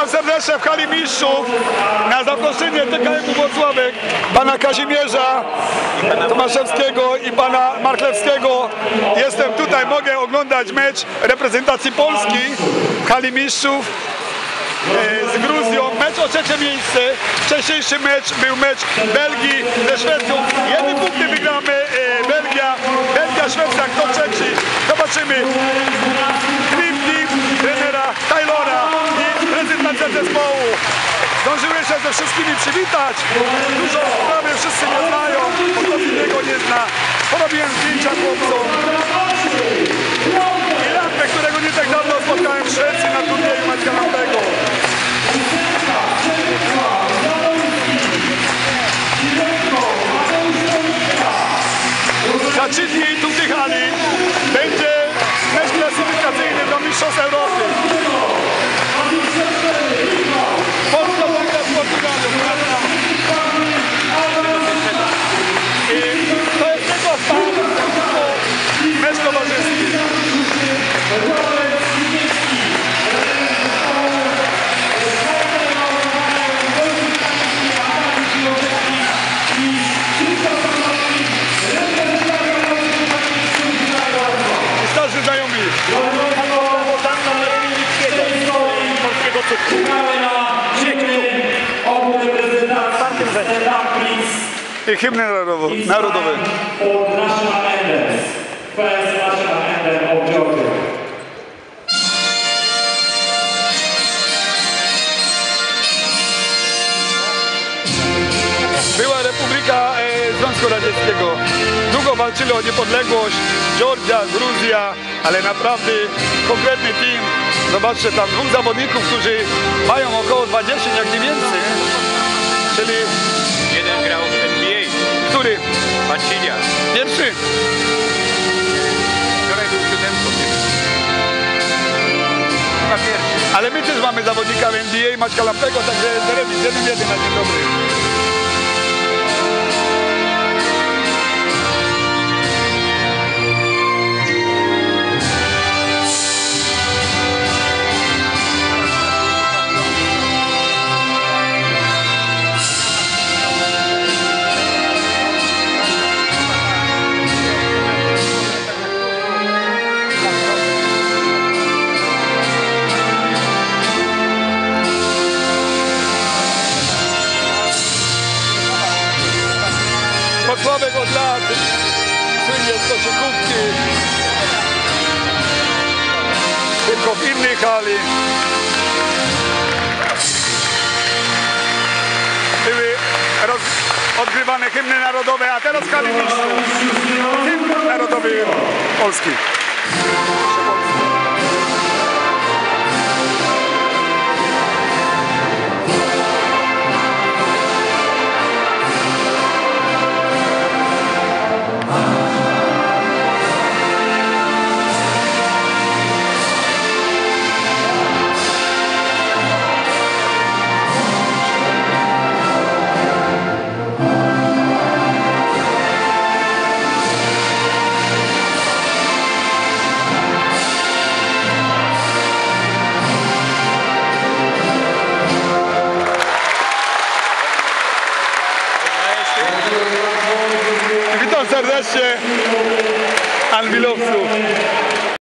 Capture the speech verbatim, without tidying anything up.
Witam serdecznie w hali mistrzów na zaproszenie T K M-u Włocławek pana Kazimierza Tomaszewskiego i pana Marchlewskiego. Jestem tutaj, mogę oglądać mecz reprezentacji Polski w hali mistrzów z Gruzją. Mecz o trzecie miejsce. Wcześniejszy mecz był mecz Belgii ze Szwecją. Jednym punktem wygramy Belgia. Belgia, Szwecja, kto trzeci? Zobaczymy. Dream Team trenera Taylora i prezentacja zespołu. Zdążyłem się ze wszystkimi przywitać. Dużo prawie wszyscy mnie znają, bo kto innego nie zna. Porobiłem zdjęcia chłopcom. I Lampę, którego nie tak dawno spotkałem w Szwecji na turnieju Maćka Lampego. Za trzy dni tu w tej hali będzie mecz klasyfikacyjny do Mistrzostw Europy. Polska wygra z Portugalią, prawda? I to jest tylko stan, mecz towarzyski. Starzy znajomi. I hymny narodowe. Była Republika e, Związku Radzieckiego. Długo walczyli o niepodległość. Georgia, Gruzja, ale naprawdę konkretny team. Zobaczcie, tam dwóch zawodników, którzy mają około dwadzieścia, jak nie więcej. Czyli jeden grał w N B A. Który? Marcinia. Pierwszy. Wczoraj był siódemką. Chyba pierwszy. Ale my też mamy zawodnika w N B A, Maćka Lampego, także remis, jeden jeden na dzień dobry. Włocławek od lat słynie z koszykówki, tylko w innej hali. Były roz... odgrywane hymny narodowe, a teraz hali mistrzów. Hymn narodowy Polski. Witam serdecznie Anwilowców.